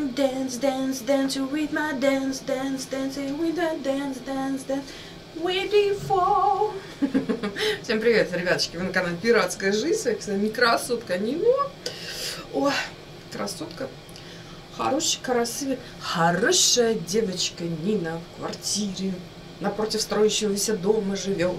dance, dance, dance with my dance, dance, dancing with my dance, dance, dance with the fall. Всем привет, ребяточки, вы на канале Пиратская жизнь, кстати, не красотка, не но. О, красотка. Хорошая девочка Нина в квартире напротив строящегося дома живет.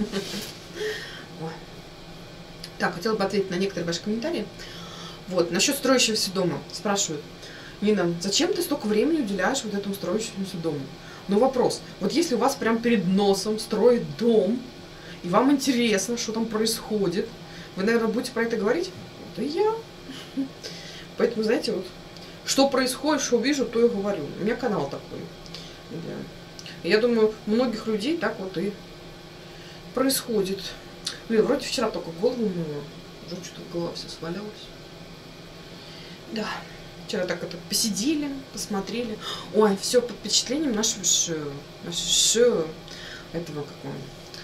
Так, хотела бы ответить на некоторые ваши комментарии. Вот, насчет строящегося дома. Спрашивают: Нина, зачем ты столько времени уделяешь вот этому строящемуся дому? Ну, вопрос. Вот если у вас прям перед носом строит дом, и вам интересно, что там происходит, вы, наверное, будете про это говорить? Это я. Поэтому, знаете, вот, что происходит, что вижу, то и говорю. У меня канал такой. Да. Я думаю, у многих людей так вот и происходит. Блин, вроде вчера только голову мыла. Уже что-то голова вся свалялась. Да. Вчера так это посидели, посмотрели. Ой, все под впечатлением нашего шоу. Этого какого?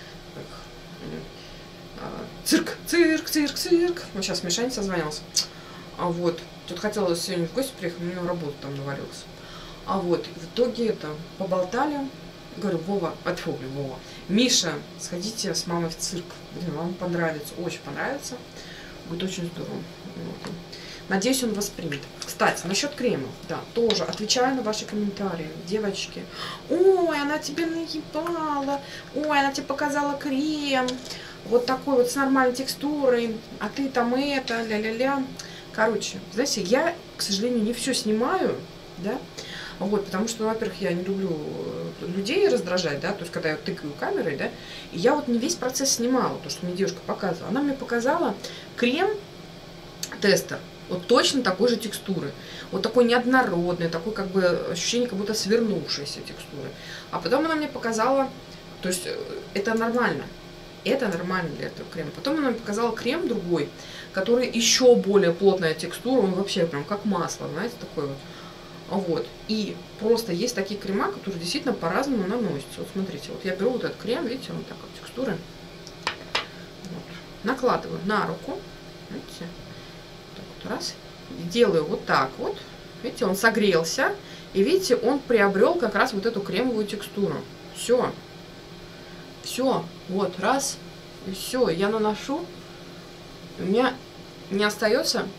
Цирк. Вот сейчас Мишань созвонился. А вот. Тут хотела сегодня в гости приехать, у него работа там навалилась. А вот, в итоге это, поболтали. Говорю, Вова, Миша, сходите с мамой в цирк. Блин, вам понравится, очень понравится. Будет очень здорово. Вот. Надеюсь, он воспримет. Кстати, насчет крема, да, тоже отвечаю на ваши комментарии, девочки. Ой, она тебе наебала. Ой, она тебе показала крем. Вот такой вот с нормальной текстурой. А ты там это, ля-ля-ля. Короче, знаете, я, к сожалению, не все снимаю, да. Вот, потому что, ну, во-первых, я не люблю людей раздражать, да, то есть, когда я тыкаю камерой, да, и я вот не весь процесс снимала, то, что мне девушка показывала. Она мне показала крем-тестер, вот точно такой же текстуры, вот такой неоднородный, такой, как бы, ощущение, как будто свернувшейся текстуры. А потом она мне показала, то есть, это нормально для этого крема. Потом она мне показала крем другой, который еще более плотная текстура, он вообще прям как масло, знаете, такой вот. Вот. И просто есть такие крема, которые действительно по-разному наносятся. Вот смотрите, вот я беру вот этот крем, видите, он так вот текстуры. Вот. Накладываю на руку. Видите? Так вот раз. Делаю вот так вот. Видите, он согрелся. И видите, он приобрел как раз вот эту кремовую текстуру. Все. Все. Вот, раз. И все. Я наношу. У меня не остается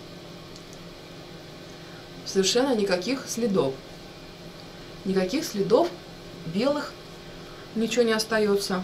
совершенно никаких следов. Никаких следов белых, ничего не остается.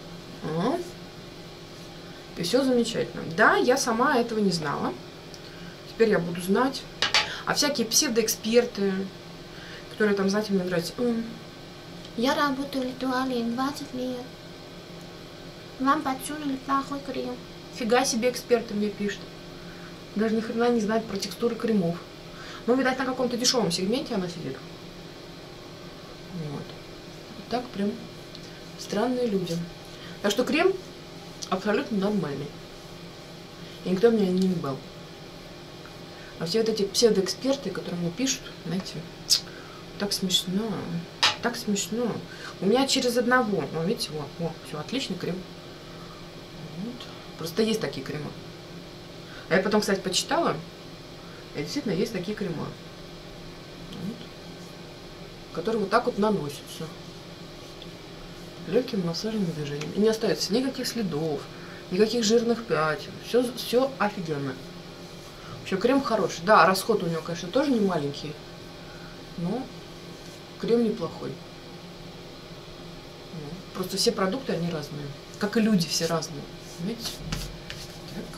И все замечательно. Да, я сама этого не знала. Теперь я буду знать. А всякие псевдоэксперты, которые там, знаете, мне нравятся. Я работаю в Литуалии 20 лет. Вам подсунули плохой крем. Фига себе эксперты мне пишут. Даже ни хрена не знают про текстуры кремов. Ну, видать, на каком-то дешевом сегменте она сидит. Вот. Вот так прям странные люди. Так что крем абсолютно нормальный. И никто меня не ебал. А все вот эти псевдоэксперты, которые мне пишут, знаете, так смешно. Так смешно. У меня через одного. Ну, видите, вот, все, отличный крем. Вот. Просто есть такие крема. А я потом, кстати, почитала. И действительно есть такие крема, вот, которые вот так вот наносятся легким массажным движением. И не остается никаких следов, никаких жирных пятен. Все офигенно. Вообще крем хороший. Да, расход у него, конечно, тоже не маленький, но крем неплохой. Просто все продукты, они разные. Как и люди все разные. Понимаете? Так.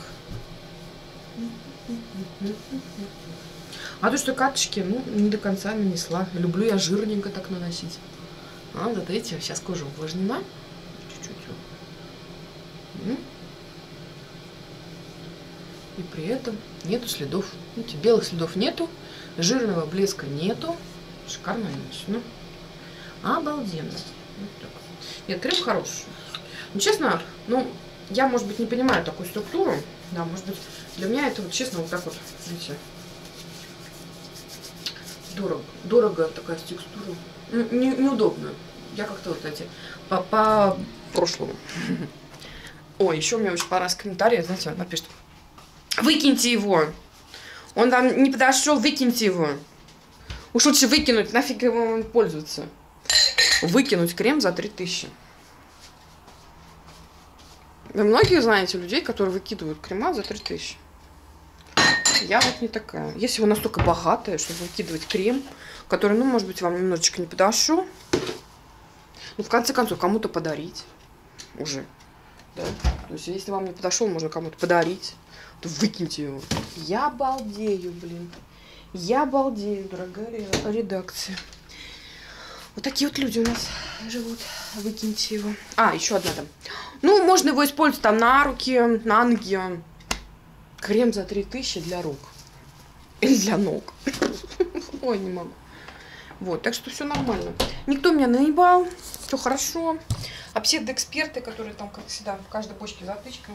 А то, что катышки, ну, не до конца нанесла. Люблю я жирненько так наносить. А, вот видите, сейчас кожа увлажнена. Чуть-чуть. И при этом нету следов. Видите, белых следов нету. Жирного блеска нету. Шикарно нанесено. Обалденно. Вот так. Нет, крем хороший. Ну, честно, ну, я, может быть, не понимаю такую структуру. Да, может быть, для меня это, вот, честно, вот так вот, видите, дорого такая текстура. Неудобно. Я как-то вот эти по прошлому. Ой, еще у меня очень понравился комментарий, знаете, он напишет: выкиньте его. Он вам не подошел, выкиньте его. Уж лучше выкинуть, нафиг его пользоваться. Выкинуть крем за 3000. Вы многие знаете людей, которые выкидывают крема за 3000. Я вот не такая. Если вы настолько богатая, чтобы выкидывать крем, который, ну, может быть, вам немножечко не подошел, ну, в конце концов, кому-то подарить уже. Да? То есть, если вам не подошел, можно кому-то подарить, то выкиньте его. Я балдею, блин. Я балдею, дорогая редакция. Вот такие вот люди у нас живут. Выкиньте его. А, еще одна там. Ну, можно его использовать там на руки, на ноги. Крем за 3000 для рук. Или для ног. Ой, не могу. Вот, так что все нормально. Никто меня не наебал. Все хорошо. А псевдоэксперты, которые там, как всегда, в каждой бочке затычка.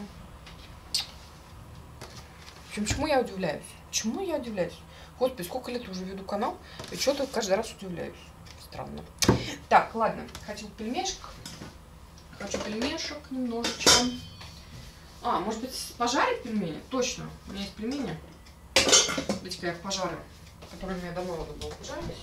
В общем, чему я удивляюсь? Чему я удивляюсь? Господи, сколько лет уже веду канал, и что-то каждый раз удивляюсь. Странно. Так, ладно. Хочу пельмешек. Хочу пельмешек немножечко. А, может быть, пожарить пельмени? Точно. У меня есть пельмени. Дайте-ка я их пожарю. Которые мне давно надо было пожарить.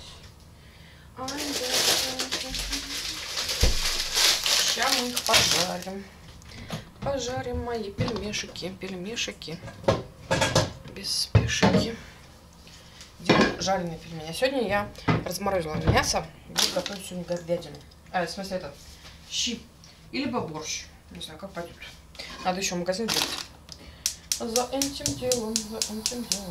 Сейчас мы их пожарим. Пожарим мои пельмешики. Пельмешики. Без спешки. Делаем жареные пельмени. А сегодня я разморозила мясо. Буду готовить сегодня говядину. В смысле это щи. Или борщ. Не знаю, как пойдет. Надо еще в магазин делать. За этим делом, за этим делом.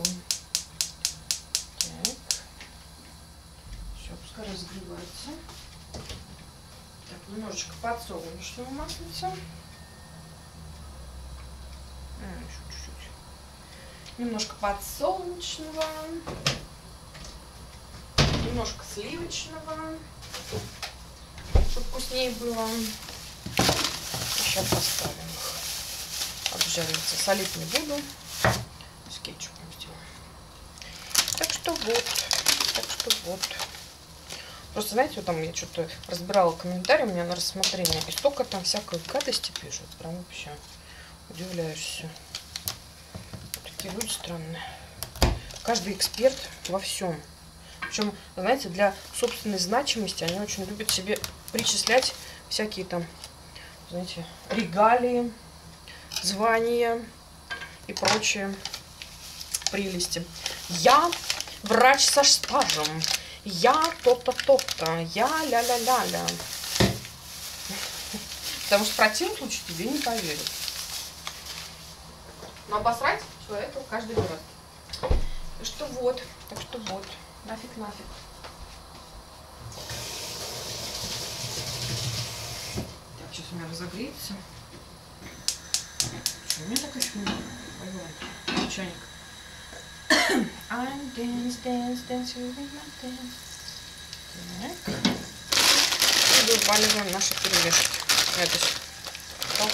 Так. Все, пускай разогревается. Так, немножечко подсолнечного маслица. Еще чуть-чуть. Немножко подсолнечного. Немножко сливочного. Чтобы вкуснее было. Сейчас поставим их. Обжариваться. Солить не буду. С кетчупом сделаем. Так что вот. Так что вот. Просто, знаете, вот там я что-то разбирала комментарии у меня на рассмотрение. И столько там всякой гадости пишут. Прям вообще удивляешься. Такие люди странные. Каждый эксперт во всем. Причем, знаете, для собственной значимости они очень любят себе причислять всякие там, знаете, регалии, звания и прочие прелести. Я врач со стажем. Я то-то, то-то. Я ля-ля-ля-ля. Потому что в противном случае тебе не поверят. Но обосрать человека каждый раз. Так что вот. Так что вот. Нафиг. Так, сейчас у меня разогреется. Что, у меня такая фигня? Чайник. I'm dance with my dance. Так. И вываливаем наши пельмешки. Это же.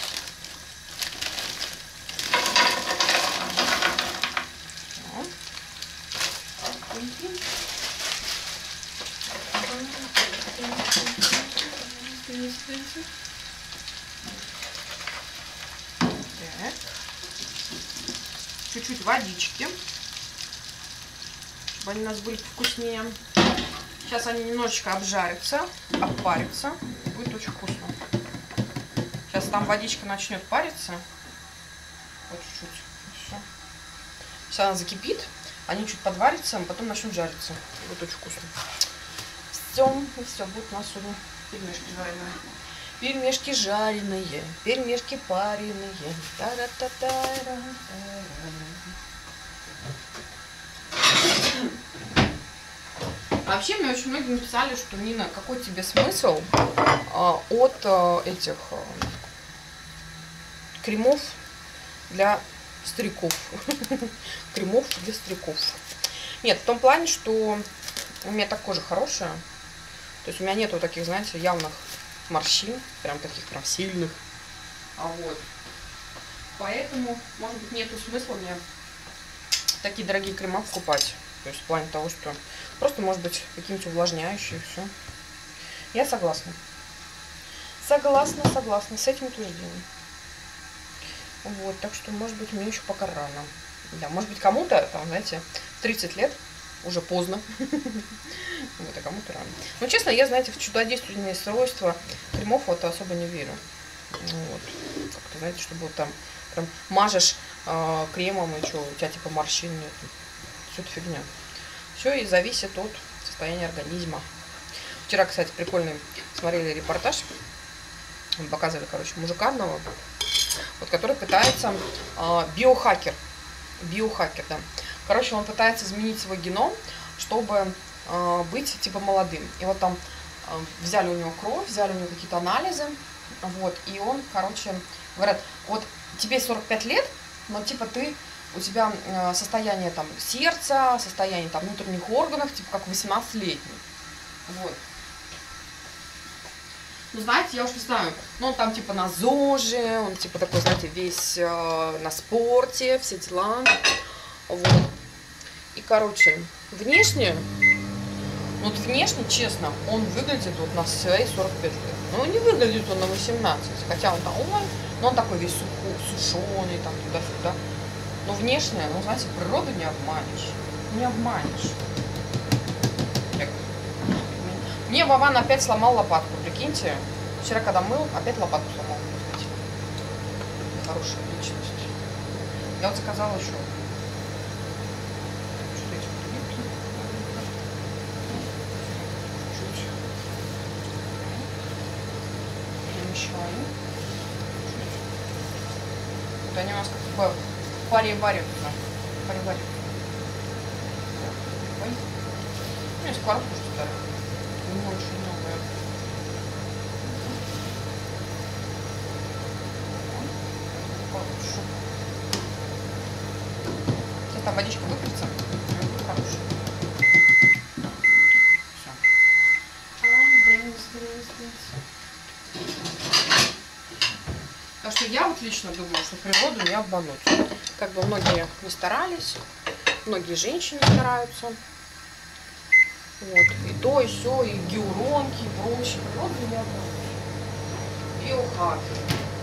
Так. Чуть-чуть водички, чтобы они у нас были вкуснее. Сейчас они немножечко обжарятся, обпарятся. Будет очень вкусно. Сейчас там водичка начнет париться. Вот чуть-чуть. Все. Сейчас она закипит. Они чуть подварятся, а потом начнут жариться. Будет очень вкусно. Все, будет у нас сегодня пельмешки жареные. Пельмешки жареные, пельмешки пареные. Вообще, мне очень многие написали, что Нина, какой тебе смысл от этих кремов для стариков. Кремов для стариков. Нет, в том плане, что у меня так кожа хорошая. То есть у меня нету таких, знаете, явных морщин. Прям таких прям сильных. Вот. Поэтому, может быть, нету смысла мне такие дорогие крема покупать. То есть в плане того, что просто, может быть, какие-нибудь увлажняющие, все. Я согласна. Согласна с этим утверждением. Вот, так что, может быть, мне еще пока рано. Да, может быть, кому-то, там, знаете, 30 лет уже поздно. Вот, а кому-то рано. Ну, честно, я, знаете, в чудодейственные свойства кремов вот особо не верю. Вот. Как-то, знаете, чтобы вот там прям мажешь кремом, и что, у тебя типа морщин нет. Все это фигня. Все и зависит от состояния организма. Вчера, кстати, прикольный смотрели репортаж. Показывали, короче, мужика одного, вот, который пытается, биохакер, да. Короче, он пытается изменить свой геном, чтобы быть, типа, молодым. И вот там взяли у него кровь, взяли у него какие-то анализы, вот, и он, короче, говорят, вот тебе 45 лет, но, типа, у тебя состояние, там, сердца, состояние, там, внутренних органов, типа, как 18-летний, вот. Ну, знаете, я уж не знаю, ну, он там, типа, на ЗОЖе, он, типа, такой, знаете, весь на спорте, все дела, вот. И, короче, внешне, вот внешне, честно, он выглядит вот на свои 45 лет. Ну, не выглядит он на 18, хотя он там, ой, но он такой весь сушеный, там, туда-сюда. Но внешне, ну, знаете, природу не обманешь, не обманешь. Мне Вован опять сломал лопатку, прикиньте. Вчера, когда мыл, опять лопатку сломал. Кстати. Хорошая личность. Я вот заказала еще. Что-то эти продукты. Чуть. Перемещаю. Вот они у нас как бы паре-варе. Паре-варе. У меня скорлупа уже старая. Не очень новая. Хорошо. Сейчас там водичка выпьется. Хорошо. Все. Так что я вот лично думаю, что природу не обмануть. Как бы многие не старались, многие женщины стараются. Вот, и то, и все, и гиалуронки, и прочее. Природу не обмануть. Биохакер.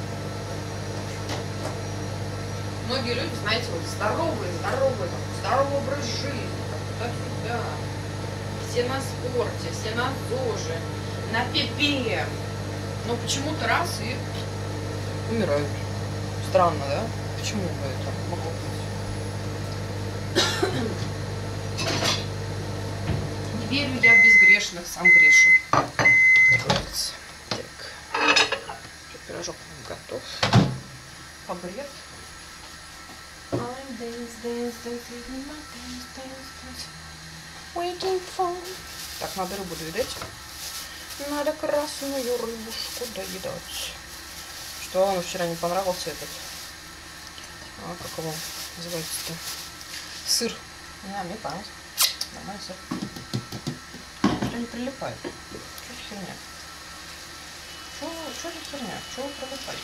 Многие люди, знаете, вот здоровые, там, здоровый образ жизни, туда-сюда. Все на спорте, все на ЗОЖе, на пипе. Но почему-то раз и умирают. Странно, да? Почему бы это могло быть? Не верю я в безгрешных, сам грешен. Как говорится. Так. Пирожок готов. Побред. Так, надо рыбу доедать. Надо красную рыбушку доедать. Что вам вчера не понравился этот? Как его называется-то? Сыр. Не, мне понравился. Нормальный сыр. Что не прилипает? Что за херня? Что за херня? Чего вы прилипаете?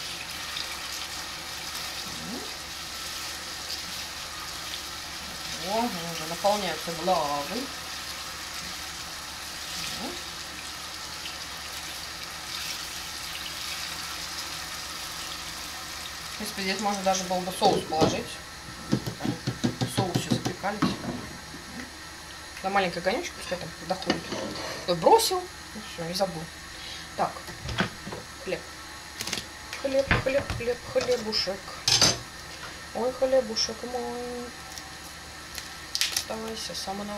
О, уже наполняются влагой. В принципе, здесь можно даже было бы соус положить. В соусе запекались. Да, маленький огонечек, пускай там доходит. Вот бросил, и все, и забыл. Так, хлеб. Хлебушек. Ой, хлебушек мой. Оставайся со мной.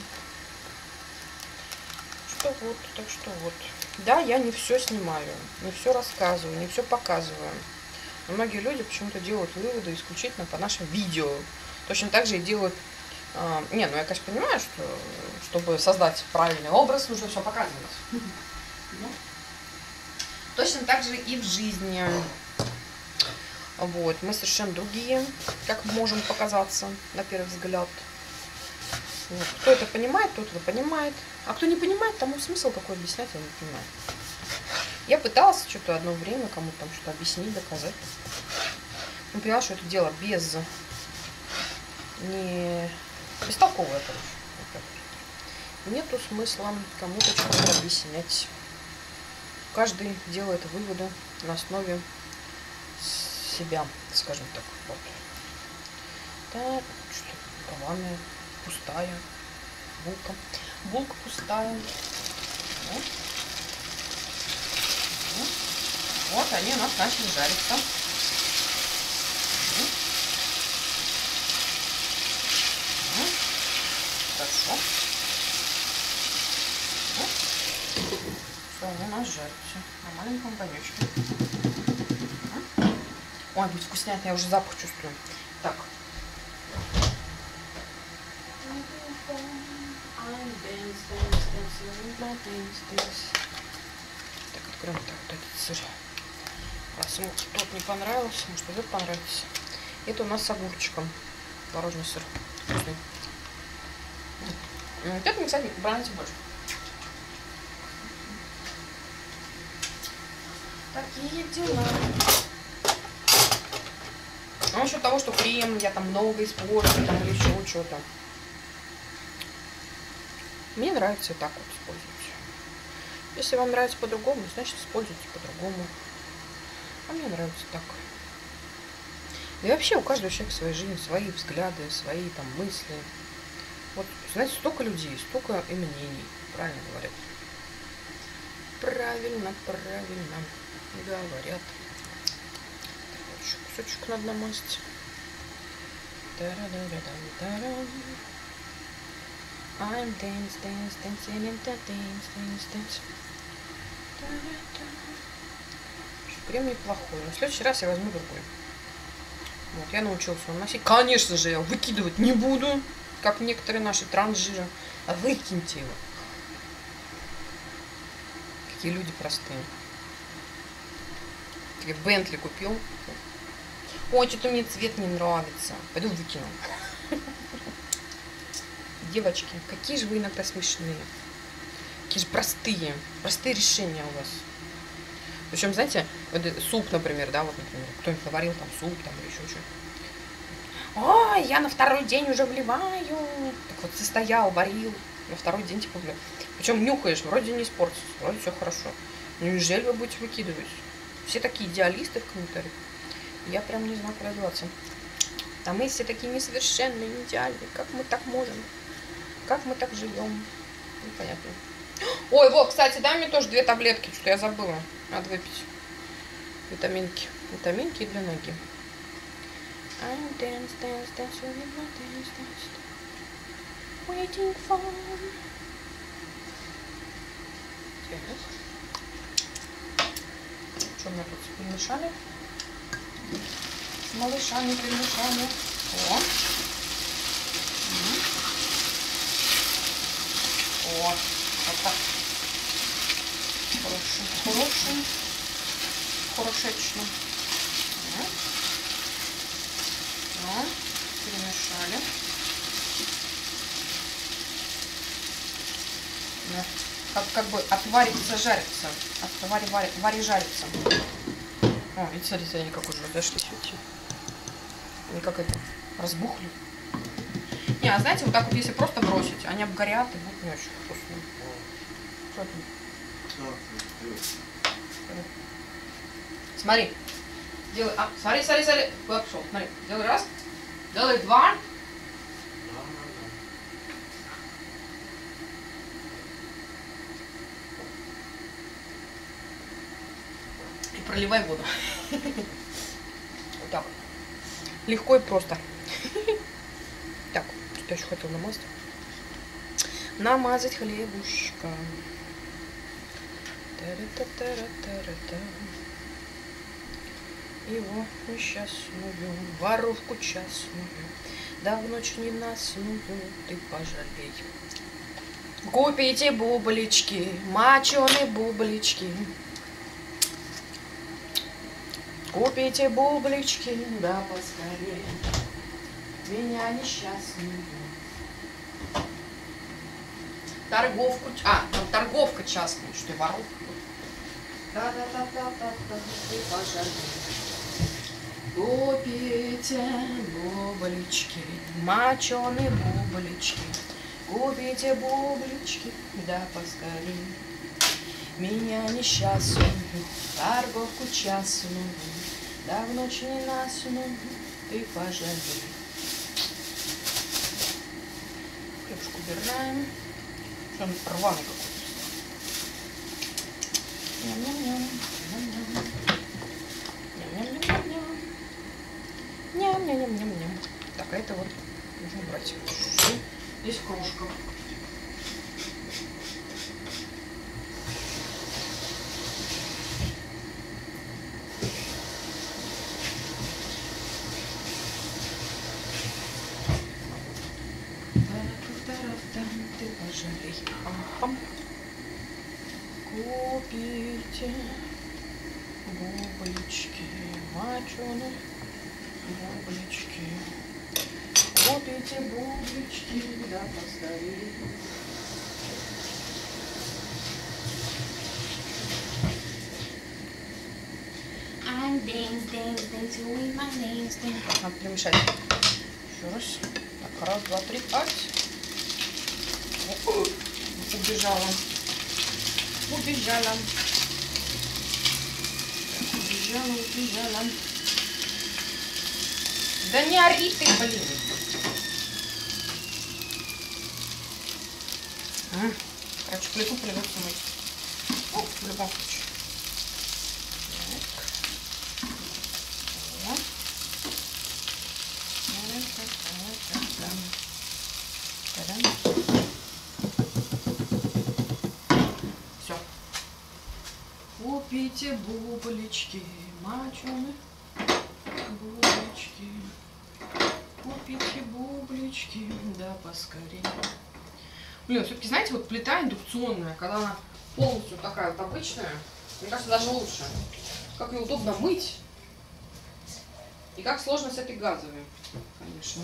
Что вот, так что вот. Да, я не все снимаю, не все рассказываю, не все показываю. Но многие люди почему-то делают выводы исключительно по нашим видео. Точно так же и делают... Не, ну я, конечно, понимаю, что чтобы создать правильный образ, нужно все показывать. Точно так же и в жизни. Вот, мы совершенно другие, как можем показаться на первый взгляд. Вот. Кто это понимает, тот это понимает. А кто не понимает, тому смысл какой объяснять, я не понимаю. Я пыталась что-то одно время кому-то там что-то объяснить, доказать. Но поняла, что это дело бестолковое, короче. Нету смысла кому-то что-то объяснять. Каждый делает выводы на основе себя, скажем так. Вот. Да, что голова пустая. булка. Булка пустая. Вот. Вот они у нас начали жариться. Хорошо. Все, они у нас жарятся на маленьком огонечке. Ой, будет вкуснятно, я уже запах чувствую. Так. Так, откроем так, вот этот сыр. Раз ему тот не понравился, может этот понравится. Это у нас с огурчиком. Творожный сыр. Вкусный. Вот это, кстати, нравится больше. Такие дела. А насчет того, что крем я там много использую, там или еще что-то. Мне нравится так вот использовать. Если вам нравится по-другому, значит используйте по-другому. А мне нравится так. Да и вообще у каждого человека в своей жизни свои взгляды, свои там мысли. Вот, знаете, столько людей, столько и мнений. Правильно говорят. Правильно, правильно говорят. Так, еще кусочек надо намазать. I'm dancing in the dance. Крем неплохой, но в следующий раз я возьму другой. Вот, я научился его носить. Конечно же, я выкидывать не буду, как некоторые наши трансжиры. А выкиньте его. Какие люди простые. Я Бентли купил. Ой, что-то мне цвет не нравится. Пойду выкину. Девочки, какие же вы иногда смешные. Какие же простые. Простые решения у вас. Причем, знаете, вот суп, например, да, вот, например, кто-нибудь наварил там суп, там, или еще что-то. Ой, я на второй день уже вливаю. Так вот, состоял, варил, на второй день типа вливаю. Причем нюхаешь, вроде не испортится, вроде все хорошо. Неужели вы будете выкидывать? Все такие идеалисты в комментариях. Я прям не знаю, куда деваться. А мы все такие несовершенные, не идеальные. Как мы так можем? Как мы так живем? Непонятно. Ой, вот, кстати, дай мне тоже 2 таблетки, что я забыла. Надо выпить. Витаминки. Витаминки для ноги. Waiting for... Что мы тут перемешали? С малышами перемешали. О! О! Вот так. Хорошечно. Перемешали. Как бы отварится, жарится. Вари жарится. О, видите, смотрите, они как уже разошлись. Они как это, разбухли. Не, а знаете, вот так вот, если просто бросить, они обгорят и будут не очень вкусные. Что там? Смотри. Делай. Смотри. Куда пошел? Смотри. Делай раз. Делай 2. И проливай воду. Вот так. Легко и просто. Так, что я еще хотел намазать? Намазать хлебушка. Его несчастную воровку частную, да в ночь ненастную ты пожалей. Купите бублички, моченые бублички. Купите бублички, да поскорее, меня несчастную. Торговку, там торговка частная, что воровка. Да-да-да-да-да-да, ты пожалей. Купите бублички, моченые бублички. Купите бублички, да поскорее, меня несчастную, торговку частную, да в ночь ненастную ты пожалей. Хлебушку убираем. Что он рваный какой-то. Ням-ням-ням. Ням-ням-ням-ням. Так, а это вот нужно убрать. Здесь кружка. Ты пожалей. Пам-пам. Купите бублички, моченые бублички. Купите бублички, да поскорее. I'm dance, with my dance. Надо перемешать. Еще раз. Так, раз, два, три, ать. Убежала. Убежала. Убежала. Да не ори ты, блин. Короче, плиту придется мыть. Ну, в любом случае. Все. Купите бублички, моченые бублички. Купите бублички, да поскорее. Блин, все-таки, знаете, вот плита индукционная, когда она полностью такая вот обычная, мне кажется, даже лучше. Как ее удобно мыть. И как сложно с этой газовой, конечно.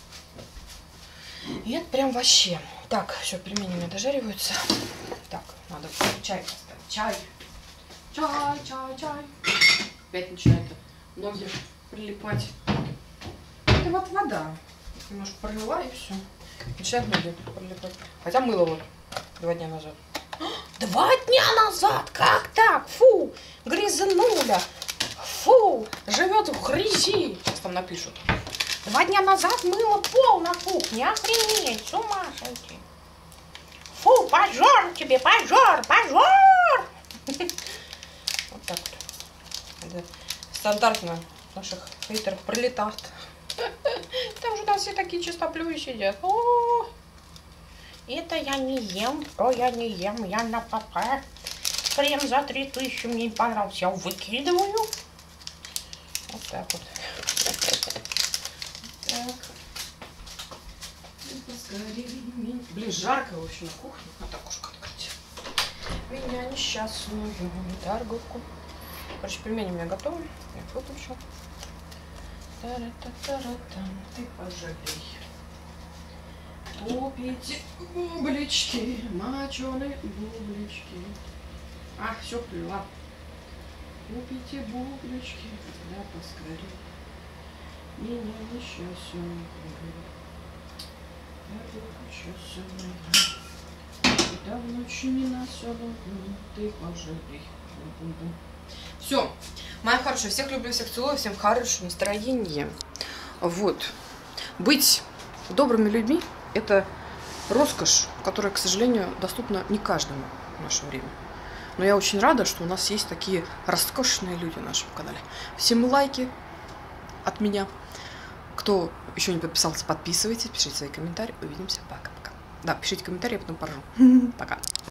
И это прям вообще. Так, все, пельмени у меня дожариваются. Так, надо чай поставить. Чай. Чай. Опять начинает ноги прилипать. Это вот вода. Немножко пролила и все. Начинает ноги прилипать. Хотя мыло вот 2 дня назад. 2 дня назад? Как так? Фу! Грязнуля. Фу! Живет в грязи. Сейчас там напишут. 2 дня назад мыло пол на кухне. Охренеть, с ума сойти. Фу, пожар тебе, пожар. Вот так вот. Это стандартно наших хейтеров пролетает. Там же там все такие чистоплюи сидят. О, это я не ем, то я не ем, я на ПП. Крем за 3000 мне не понравился, я выкидываю. Вот так вот. Так. Блин, жарко, в общем, на кухне. Вот окошко открыть. Меня несчастную торговку. Короче, пельмени у меня готовы. Я их выключу. Та-ра-та-та-ра-там, ты пожалей. Купите бублички, моченые бублички. А, все плела. Купите бублички, да поскорее. Меня несчастную. Да в ночи не насолону, ты пожалей. Все, моя хорошая, всех люблю, всех целую, всем хорошего настроения. Вот. Быть добрыми людьми – это роскошь, которая, к сожалению, доступна не каждому в наше время. Но я очень рада, что у нас есть такие роскошные люди на нашем канале. Всем лайки от меня. Кто еще не подписался, подписывайтесь, пишите свои комментарии. Увидимся. Пока-пока. Да, пишите комментарии, я потом поржу. Пока.